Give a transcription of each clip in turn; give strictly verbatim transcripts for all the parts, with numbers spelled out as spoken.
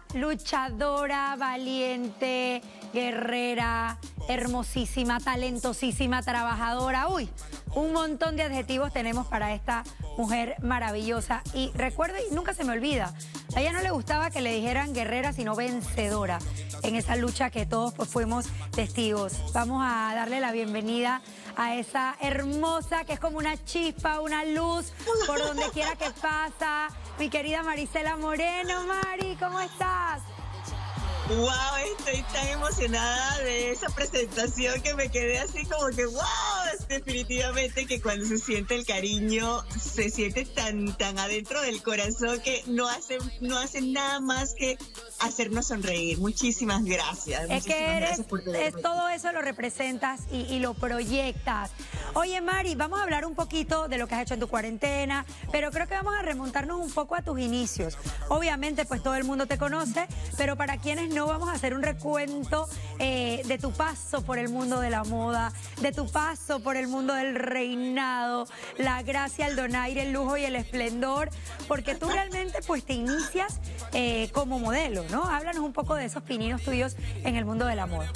luchadora, valiente, guerrera, hermosísima, talentosísima, trabajadora. Uy, un montón de adjetivos tenemos para esta mujer maravillosa. Y recuerde, y nunca se me olvida, a ella no le gustaba que le dijeran guerrera, sino vencedora en esa lucha que todos pues, fuimos testigos. Vamos a darle la bienvenida a esa hermosa, que es como una chispa, una luz, por donde quiera que pasa, mi querida Marisela Moreno. Mari, ¿cómo estás? Wow, estoy tan emocionada de esa presentación que me quedé así como que wow, definitivamente que cuando se siente el cariño se siente tan tan adentro del corazón que no hacen no hacen nada más que hacernos sonreír. Muchísimas gracias. Es muchísimas que eres, gracias por es, todo eso lo representas y, y lo proyectas. Oye, Mari, vamos a hablar un poquito de lo que has hecho en tu cuarentena, pero creo que vamos a remontarnos un poco a tus inicios. Obviamente, pues todo el mundo te conoce, pero para quienes no, vamos a hacer un recuento eh, de tu paso por el mundo de la moda, de tu paso por el mundo del reinado, la gracia, el donaire, el lujo y el esplendor, porque tú realmente pues te inicias eh, como modelo, ¿no? Háblanos un poco de esos pininos tuyos en el mundo de la moda.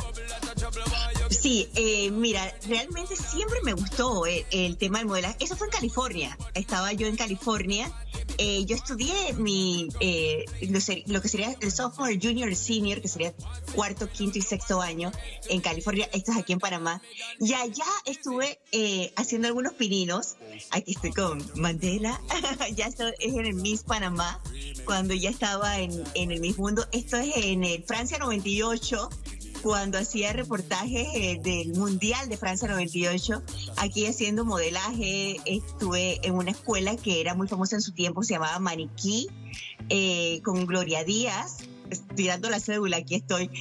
Sí, eh, mira, realmente siempre me gustó el, el tema del modelaje. Eso fue en California. Estaba yo en California. Eh, yo estudié mi eh, lo, ser, lo que sería el sophomore, junior, senior, que sería cuarto, quinto y sexto año en California. Esto es aquí en Panamá. Y allá estuve eh, haciendo algunos pininos. Aquí estoy con Mandela. Ya estoy, es en el Miss Panamá, cuando ya estaba en, en el Miss Mundo. Esto es en el Francia noventa y ocho. Cuando hacía reportajes eh, del Mundial de Francia noventa y ocho, aquí haciendo modelaje. Estuve en una escuela que era muy famosa en su tiempo, se llamaba Maniquí, eh, con Gloria Díaz, tirando la cédula, aquí estoy.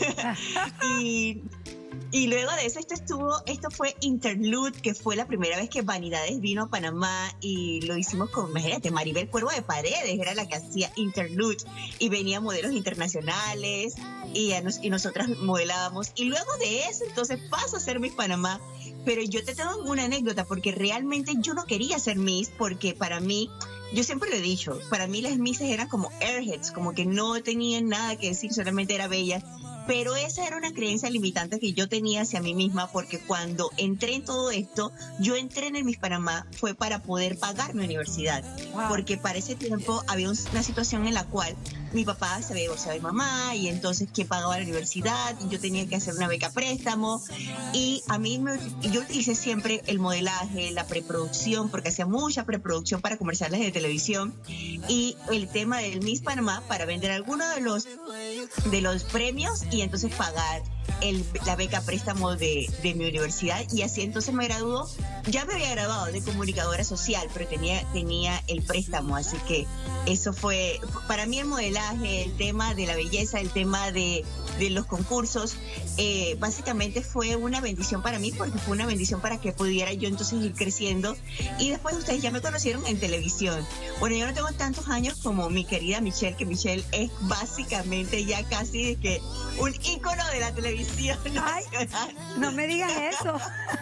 y... Y luego de eso, esto estuvo, esto fue Interlude, que fue la primera vez que Vanidades vino a Panamá y lo hicimos con, imagínate, Maribel Cuervo de Paredes era la que hacía Interlude y venían modelos internacionales y, a nos, y nosotras modelábamos. Y luego de eso, entonces paso a ser Miss Panamá. Pero yo te tengo una anécdota porque realmente yo no quería ser Miss porque para mí, yo siempre lo he dicho, para mí las Misses eran como airheads, como que no tenían nada que decir, solamente era bella. Pero esa era una creencia limitante que yo tenía hacia mí misma, porque cuando entré en todo esto, yo entré en el Miss Panamá fue para poder pagar mi universidad. Wow. Porque para ese tiempo había una situación en la cual mi papá se había divorciado de mi mamá y entonces ¿quién pagaba la universidad? Y yo tenía que hacer una beca préstamo y a mí me, yo utilicé siempre el modelaje, la preproducción, porque hacía mucha preproducción para comerciales de televisión y el tema del Miss Panamá para vender algunos de los de los premios y entonces pagar el, la beca préstamo de, de mi universidad y así entonces me graduó. Ya me había graduado de comunicadora social, pero tenía, tenía el préstamo, así que eso fue, para mí el modelaje, el tema de la belleza, el tema de, de los concursos, eh, básicamente fue una bendición para mí porque fue una bendición para que pudiera yo entonces ir creciendo y después ustedes ya me conocieron en televisión. Bueno, yo no tengo tantos años como mi querida Michelle, que Michelle es básicamente ya casi de que un ícono de la televisión. Ay, no me digas eso.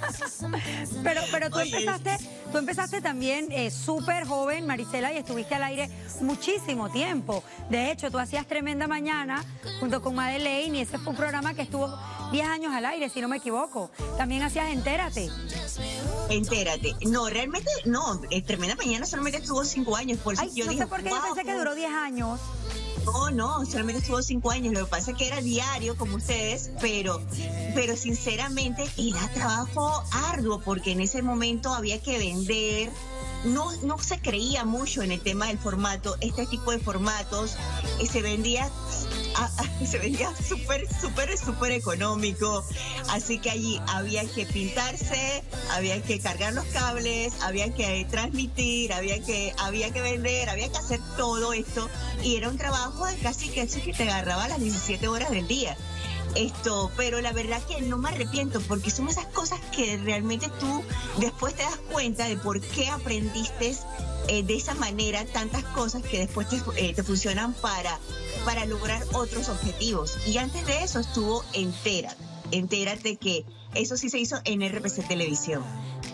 pero pero tú Oye, empezaste, tú empezaste también eh, súper joven, Marisela, y estuviste al aire muchísimo tiempo. De hecho, tú hacías Tremenda Mañana junto con Madeleine y ese fue un programa que estuvo diez años al aire, si no me equivoco. También hacías Entérate. Entérate. No, realmente no. Tremenda Mañana solamente estuvo cinco años. Por eso Ay, yo no dije, sé por qué wow, yo pensé que duró diez años. No, no, solamente estuvo cinco años. Lo que pasa es que era diario, como ustedes, pero, pero sinceramente era trabajo arduo, porque en ese momento había que vender. No, no se creía mucho en el tema del formato, este tipo de formatos, eh, se vendía, ah, ah, se vendía súper, súper, súper económico, así que allí había que pintarse, había que cargar los cables, había que transmitir, había que, había que vender, había que hacer todo esto, y era un trabajo de casi que, que te agarraba las diecisiete horas del día. Esto, pero la verdad que no me arrepiento porque son esas cosas que realmente tú después te das cuenta de por qué aprendiste eh, de esa manera tantas cosas que después te, eh, te funcionan para, para lograr otros objetivos. Y antes de eso estuvo Entérate, Entérate que eso sí se hizo en R P C Televisión.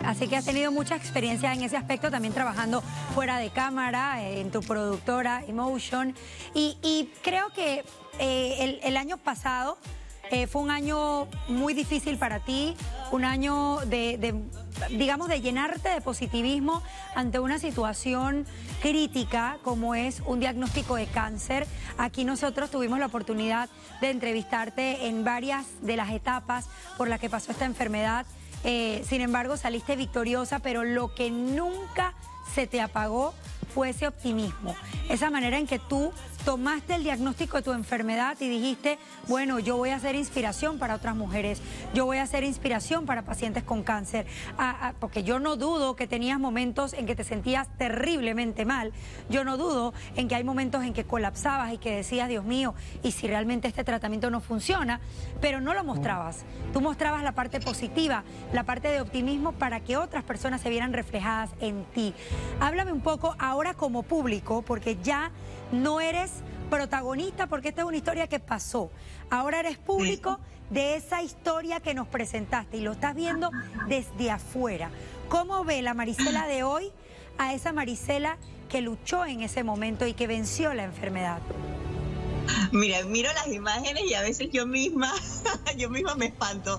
Así que has tenido mucha experiencia en ese aspecto, también trabajando fuera de cámara, en tu productora Emotion. Y, y creo que eh, el, el año pasado eh, fue un año muy difícil para ti, un año de, de, digamos, de llenarte de positivismo ante una situación crítica como es un diagnóstico de cáncer. Aquí nosotros tuvimos la oportunidad de entrevistarte en varias de las etapas por las que pasó esta enfermedad. Eh, sin embargo, saliste victoriosa, pero lo que nunca se te apagó fue ese optimismo, esa manera en que tú tomaste el diagnóstico de tu enfermedad y dijiste, bueno, yo voy a ser inspiración para otras mujeres, yo voy a ser inspiración para pacientes con cáncer, ah, ah, porque yo no dudo que tenías momentos en que te sentías terriblemente mal, yo no dudo en que hay momentos en que colapsabas y que decías, Dios mío, y si realmente este tratamiento no funciona, pero no lo mostrabas, tú mostrabas la parte positiva, la parte de optimismo para que otras personas se vieran reflejadas en ti. Háblame un poco ahora como público, porque ya no eres protagonista, porque esta es una historia que pasó. Ahora eres público de esa historia que nos presentaste y lo estás viendo desde afuera. ¿Cómo ve la Marisela de hoy a esa Marisela que luchó en ese momento y que venció la enfermedad? Mira, miro las imágenes y a veces yo misma, yo misma me espanto.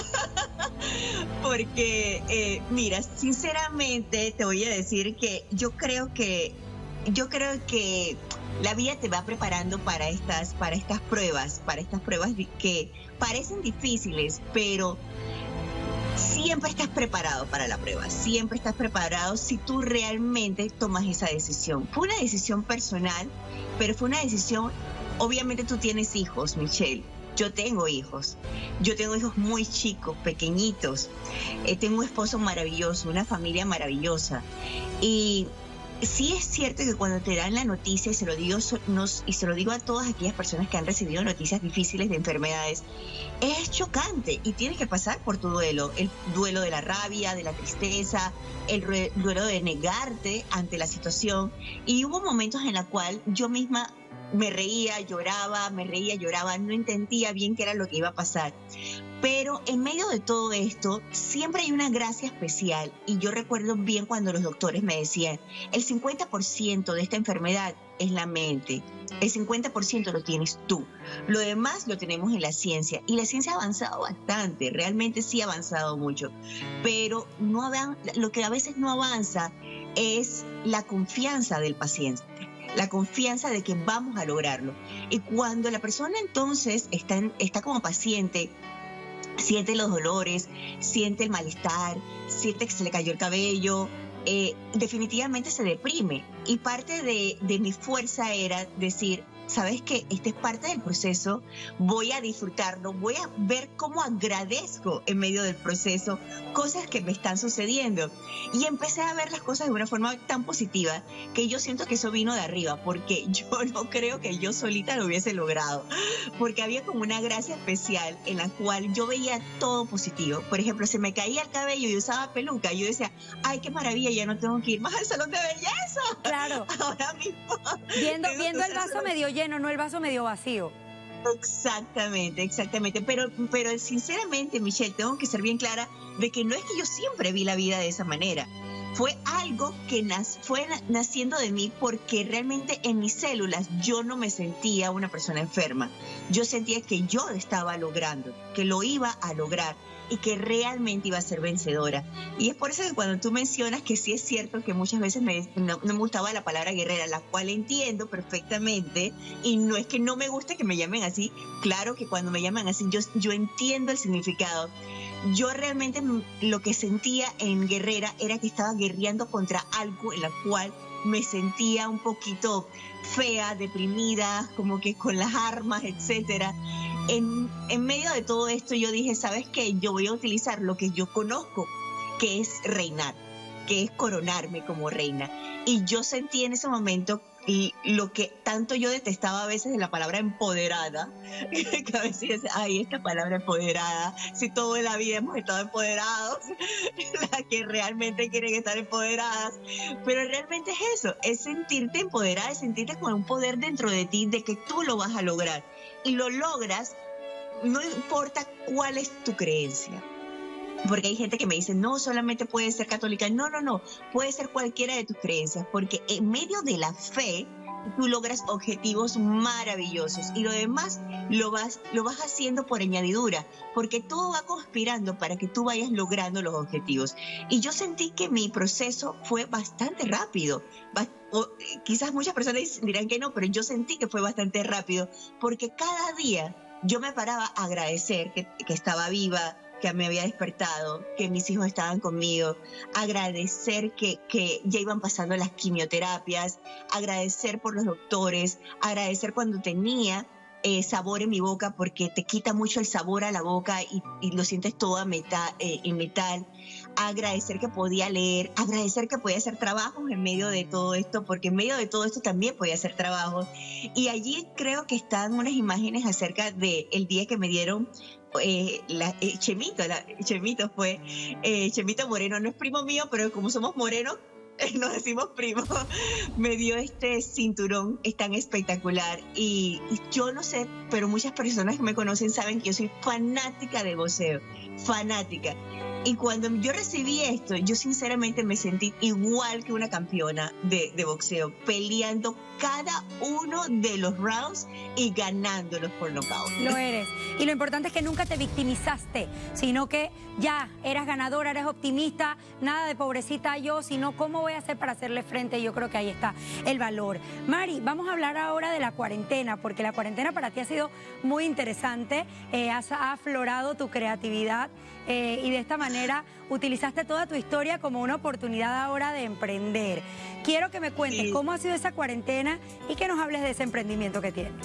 Porque, eh, mira, sinceramente te voy a decir que yo creo que, yo creo que la vida te va preparando para estas, para estas pruebas, para estas pruebas que parecen difíciles, pero siempre estás preparado para la prueba, siempre estás preparado si tú realmente tomas esa decisión. Fue una decisión personal, pero fue una decisión, obviamente tú tienes hijos, Michelle. Yo tengo hijos, yo tengo hijos muy chicos, pequeñitos, eh, tengo un esposo maravilloso, una familia maravillosa. Y sí es cierto que cuando te dan la noticia, y se lo digo, nos, y se lo digo a todas aquellas personas que han recibido noticias difíciles de enfermedades, es chocante y tienes que pasar por tu duelo, el duelo de la rabia, de la tristeza, el duelo de negarte ante la situación. Y hubo momentos en los cuales yo misma me reía, lloraba, me reía, lloraba, no entendía bien qué era lo que iba a pasar. Pero en medio de todo esto, siempre hay una gracia especial. Y yo recuerdo bien cuando los doctores me decían, el cincuenta por ciento de esta enfermedad es la mente. El cincuenta por ciento lo tienes tú. Lo demás lo tenemos en la ciencia. Y la ciencia ha avanzado bastante, realmente sí ha avanzado mucho. Pero no avan- lo que a veces no avanza es la confianza del paciente. La confianza de que vamos a lograrlo. Y cuando la persona entonces está, en, está como paciente, siente los dolores, siente el malestar, siente que se le cayó el cabello, eh, definitivamente se deprime. Y parte de, de mi fuerza era decir, ¿sabes qué? Este es parte del proceso, voy a disfrutarlo, voy a ver cómo agradezco en medio del proceso cosas que me están sucediendo. Y empecé a ver las cosas de una forma tan positiva que yo siento que eso vino de arriba, porque yo no creo que yo solita lo hubiese logrado, porque había como una gracia especial en la cual yo veía todo positivo. Por ejemplo, se me caía el cabello y usaba peluca, y yo decía, ay, qué maravilla, ya no tengo que ir más al salón de belleza. Claro. Ahora mismo. Viendo, viendo el vaso medio lleno, no el vaso medio vacío. Exactamente, exactamente. Pero, pero sinceramente, Michelle, tengo que ser bien clara de que no es que yo siempre vi la vida de esa manera. Fue algo que nas, fue naciendo de mí porque realmente en mis células yo no me sentía una persona enferma. Yo sentía que yo estaba logrando, que lo iba a lograr y que realmente iba a ser vencedora. Y es por eso que cuando tú mencionas que sí es cierto que muchas veces me, no, no me gustaba la palabra guerrera, la cual entiendo perfectamente, y no es que no me guste que me llamen así, claro que cuando me llaman así yo, yo entiendo el significado. Yo realmente lo que sentía en guerrera era que estaba guerreando contra algo en la cual me sentía un poquito fea, deprimida, como que con las armas, etcétera. En, en medio de todo esto yo dije, ¿sabes qué? Yo voy a utilizar lo que yo conozco, que es reinar, que es coronarme como reina. Y yo sentí en ese momento y lo que tanto yo detestaba a veces de la palabra empoderada, que a veces decía, ay, esta palabra empoderada, si toda la vida hemos estado empoderados, las que realmente quieren estar empoderadas, pero realmente es eso, es sentirte empoderada, es sentirte con un poder dentro de ti de que tú lo vas a lograr, y lo logras no importa cuál es tu creencia. Porque hay gente que me dice, no, solamente puede ser católica. No, no, no, puede ser cualquiera de tus creencias, porque en medio de la fe tú logras objetivos maravillosos y lo demás lo vas, lo vas haciendo por añadidura, porque todo va conspirando para que tú vayas logrando los objetivos. Y yo sentí que mi proceso fue bastante rápido. O, quizás muchas personas dirán que no, pero yo sentí que fue bastante rápido, porque cada día yo me paraba a agradecer que, que estaba viva, que me había despertado, que mis hijos estaban conmigo, agradecer que, que ya iban pasando las quimioterapias, agradecer por los doctores, agradecer cuando tenía eh, sabor en mi boca, porque te quita mucho el sabor a la boca y, y lo sientes todo a meta, eh, en metal, agradecer que podía leer, agradecer que podía hacer trabajos en medio de todo esto, porque en medio de todo esto también podía hacer trabajos. Y allí creo que están unas imágenes acerca del día que me dieron Eh, la, eh, Chemito, la, Chemito fue, eh, Chemito Moreno, no es primo mío, pero como somos morenos, eh, nos decimos primo, me dio este cinturón, es tan espectacular y, y yo no sé, pero muchas personas que me conocen saben que yo soy fanática de boxeo, fanática. Y cuando yo recibí esto, yo sinceramente me sentí igual que una campeona de, de boxeo, peleando cada uno de los rounds y ganándolos por nocaut. Lo eres. Y lo importante es que nunca te victimizaste, sino que ya eras ganadora, eres optimista, nada de pobrecita yo, sino cómo voy a hacer para hacerle frente. Yo creo que ahí está el valor. Mari, vamos a hablar ahora de la cuarentena, porque la cuarentena para ti ha sido muy interesante, eh, has ha aflorado tu creatividad eh, y de esta manera utilizaste toda tu historia como una oportunidad ahora de emprender. Quiero que me cuentes sí. cómo ha sido esa cuarentena y que nos hables de ese emprendimiento que tienes.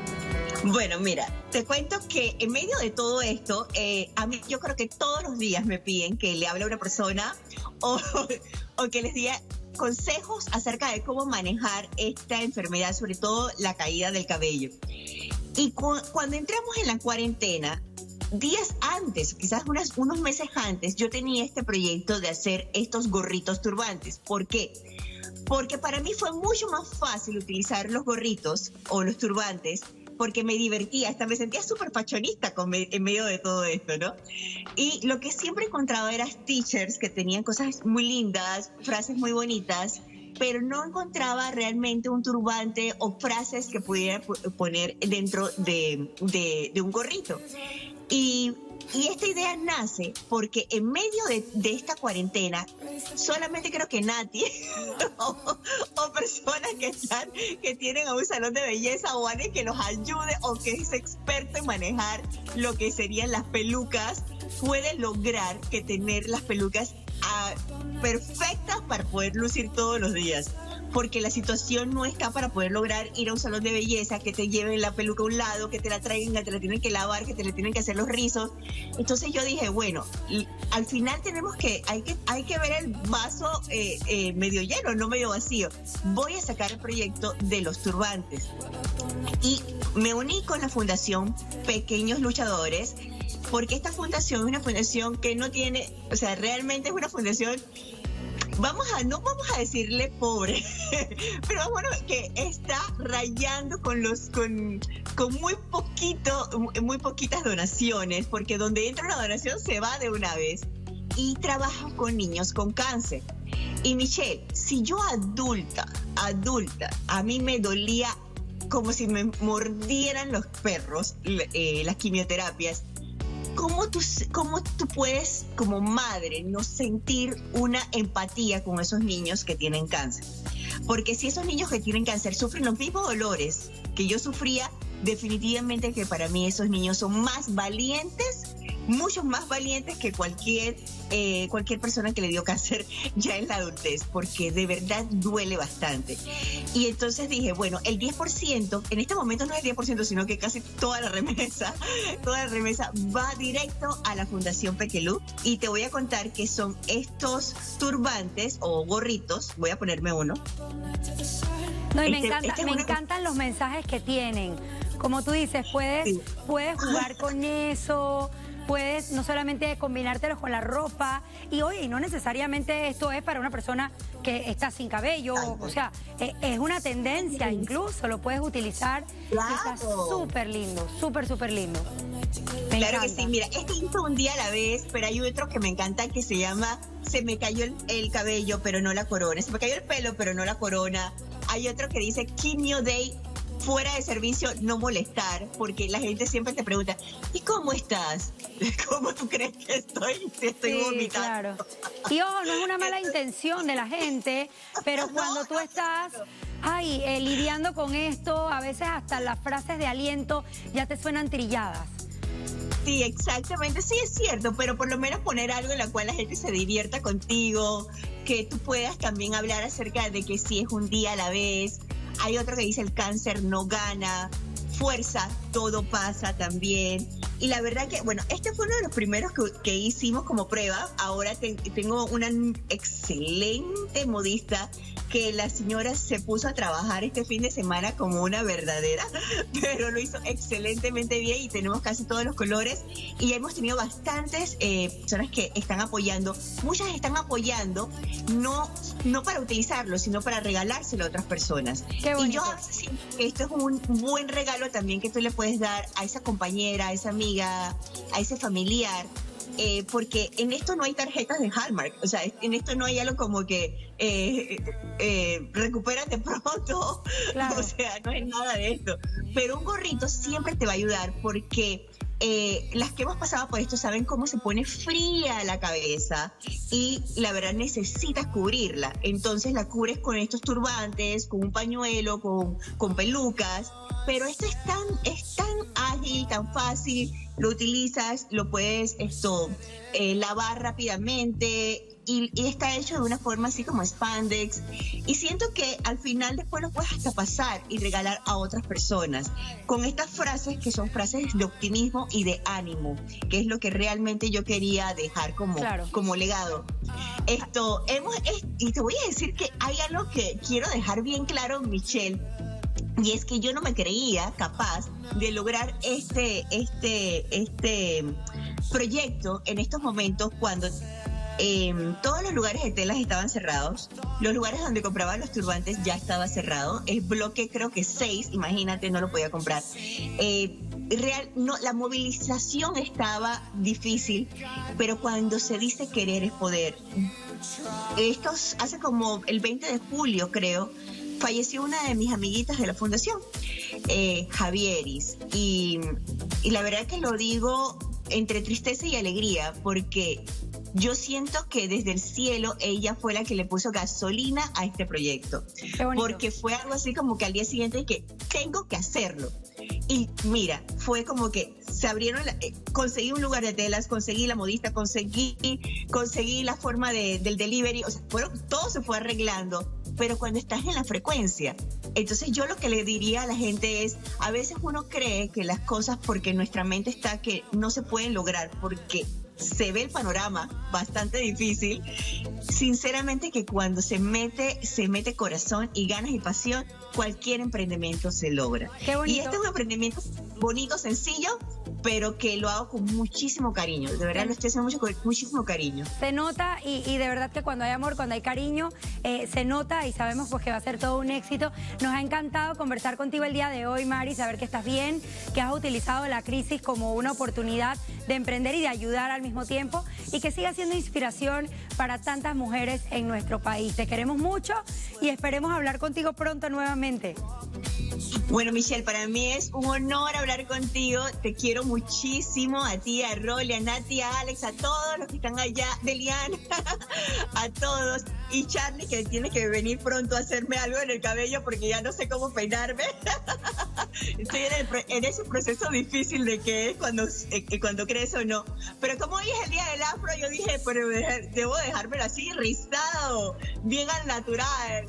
Bueno, mira, te cuento que en medio de todo esto, eh, a mí yo creo que todos los días me piden que le hable a una persona o, o que les diga consejos acerca de cómo manejar esta enfermedad, sobre todo la caída del cabello. Y cu cuando entramos en la cuarentena, días antes, quizás unas, unos meses antes, yo tenía este proyecto de hacer estos gorritos turbantes. ¿Por qué? Porque para mí fue mucho más fácil utilizar los gorritos o los turbantes, porque me divertía, hasta me sentía súper fashionista con me, en medio de todo esto, ¿no? Y lo que siempre encontraba eran teachers que tenían cosas muy lindas, frases muy bonitas, pero no encontraba realmente un turbante o frases que pudiera poner dentro de, de, de un gorrito. Y, y esta idea nace porque en medio de, de esta cuarentena, solamente creo que Nati o, o personas que están, que tienen a un salón de belleza o alguien que los ayude o que es experto en manejar lo que serían las pelucas, puede lograr que tener las pelucas a, perfectas para poder lucir todos los días. Porque la situación no está para poder lograr ir a un salón de belleza, que te lleven la peluca a un lado, que te la traigan, que te la tienen que lavar, que te le tienen que hacer los rizos. Entonces yo dije, bueno, al final tenemos que, hay que, hay que ver el vaso eh, eh, medio lleno, no medio vacío. Voy a sacar el proyecto de los turbantes. Y me uní con la Fundación Pequeños Luchadores, porque esta fundación es una fundación que no tiene, o sea, realmente es una fundación... Vamos a, no vamos a decirle pobre, pero bueno, que está rayando con los, con, con muy poquito, muy poquitas donaciones, porque donde entra una donación se va de una vez. Y trabaja con niños con cáncer. Y Michelle, si yo adulta, adulta, a mí me dolía como si me mordieran los perros, eh, las quimioterapias. ¿Cómo tú, ¿Cómo tú puedes, como madre, no sentir una empatía con esos niños que tienen cáncer? Porque si esos niños que tienen cáncer sufren los mismos dolores que yo sufría, definitivamente que para mí esos niños son más valientes, muchos más valientes que cualquier, eh, cualquier persona que le dio cáncer ya en la adultez, porque de verdad duele bastante. Y entonces dije, bueno, el diez por ciento, en este momento no es el diez por ciento, sino que casi toda la remesa, toda la remesa va directo a la Fundación Pequelú. Y te voy a contar que son estos turbantes o gorritos, voy a ponerme uno. No, y me, este, encanta, este me una... encantan los mensajes que tienen. Como tú dices, puedes, sí. puedes jugar con eso, puedes no solamente combinártelos con la ropa. Y oye, no necesariamente esto es para una persona que está sin cabello. O sea, es, es una tendencia incluso, lo puedes utilizar. Claro. Está súper lindo, súper, súper lindo. Me Claro encanta. que sí, mira, este hizo un día a la vez, pero hay otro que me encanta que se llama Se me cayó el, el cabello, pero no la corona. Se me cayó el pelo, pero no la corona. Hay otro que dice Keep Your Day, fuera de servicio, no molestar, porque la gente siempre te pregunta, ¿y cómo estás? ¿Cómo tú crees que estoy? Te estoy Sí, vomitando. claro. Y ojo, no es una mala intención de la gente, pero No, cuando tú no, estás, claro. ay, eh, lidiando con esto, a veces hasta las frases de aliento ya te suenan trilladas. Sí, exactamente, sí es cierto, pero por lo menos poner algo en la cual la gente se divierta contigo, que tú puedas también hablar acerca de que sí es un día a la vez. Hay otro que dice el cáncer no gana, fuerza, todo pasa también. Y la verdad que, bueno, este fue uno de los primeros que, que hicimos como prueba. Ahora te, tengo una excelente modista que la señora se puso a trabajar este fin de semana como una verdadera, pero lo hizo excelentemente bien y tenemos casi todos los colores y hemos tenido bastantes eh, personas que están apoyando, muchas están apoyando no, no para utilizarlo, sino para regalárselo a otras personas. Qué bonito. Y yo a veces siento que esto es un buen regalo también que tú le puedes dar a esa compañera, a esa amiga, a ese familiar. Eh, porque en esto no hay tarjetas de Hallmark, o sea, en esto no hay algo como que eh, eh, recupérate pronto, Claro. o sea, no hay nada de esto. Pero un gorrito siempre te va a ayudar porque eh, las que hemos pasado por esto saben cómo se pone fría la cabeza y la verdad necesitas cubrirla. Entonces la cubres con estos turbantes, con un pañuelo, con, con pelucas, pero esto es tan, es tan ágil, tan fácil. Lo utilizas, lo puedes esto eh, lavar rápidamente y, y está hecho de una forma así como spandex y siento que al final después lo puedes hasta pasar y regalar a otras personas con estas frases que son frases de optimismo y de ánimo, que es lo que realmente yo quería dejar como, Claro. como legado. Esto, hemos, es, y te voy a decir que hay algo que quiero dejar bien claro, Michelle, y es que yo no me creía capaz de lograr este, este, este proyecto en estos momentos cuando eh, todos los lugares de telas estaban cerrados, los lugares donde compraba los turbantes ya estaba cerrado, el bloque creo que seis, imagínate, no lo podía comprar. Eh, real, no, la movilización estaba difícil, pero cuando se dice querer es poder. Esto hace como el veinte de julio, creo, falleció una de mis amiguitas de la fundación, eh, Javieris, y, y la verdad que lo digo entre tristeza y alegría, porque yo siento que desde el cielo ella fue la que le puso gasolina a este proyecto, Qué bonito. porque fue algo así como que al día siguiente que tengo que hacerlo. Y mira, fue como que se abrieron, la, eh, conseguí un lugar de telas, conseguí la modista, conseguí, conseguí la forma de, del delivery, o sea, fueron, todo se fue arreglando, pero cuando estás en la frecuencia, entonces yo lo que le diría a la gente es, a veces uno cree que las cosas, porque nuestra mente está que no se pueden lograr, porque se ve el panorama bastante difícil, sinceramente que cuando se mete, se mete corazón y ganas y pasión, cualquier emprendimiento se logra. Qué bonito. Y este es un emprendimiento bonito, sencillo, pero que lo hago con muchísimo cariño. De verdad Sí. lo estoy haciendo mucho, con muchísimo cariño. Se nota y, y de verdad que cuando hay amor, cuando hay cariño, eh, se nota y sabemos pues que va a ser todo un éxito. Nos ha encantado conversar contigo el día de hoy, Mari, saber que estás bien, que has utilizado la crisis como una oportunidad de emprender y de ayudar al mismo tiempo y que siga siendo inspiración para tantas mujeres en nuestro país. Te queremos mucho y esperemos hablar contigo pronto nuevamente. Bueno, Michelle, para mí es un honor hablar contigo. Te quiero muchísimo, a ti, a Rolly, a Nati, a Alex, a todos los que están allá, Delian, a todos. Y Charlie, que tiene que venir pronto a hacerme algo en el cabello porque ya no sé cómo peinarme. Estoy en, el, en ese proceso difícil de que es cuando, eh, cuando crece o no. Pero como hoy es el día del afro, yo dije, pero debo dejármelo así, rizado, bien al natural.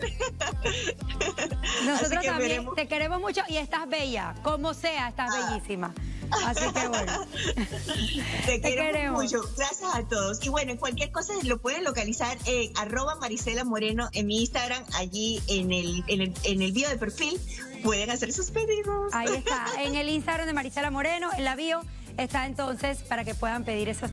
Nosotros que también veremos. te queremos mucho y estás bella, como sea, estás Ah. bellísima. Así que bueno. Te, Te queremos, queremos. mucho. Gracias a todos. Y bueno, en cualquier cosa lo pueden localizar en arroba Marisela Moreno en mi Instagram, allí en el, en el, en el bio de perfil. Pueden hacer sus pedidos. Ahí está, en el Instagram de Marisela Moreno, en la bio, está entonces para que puedan pedir esos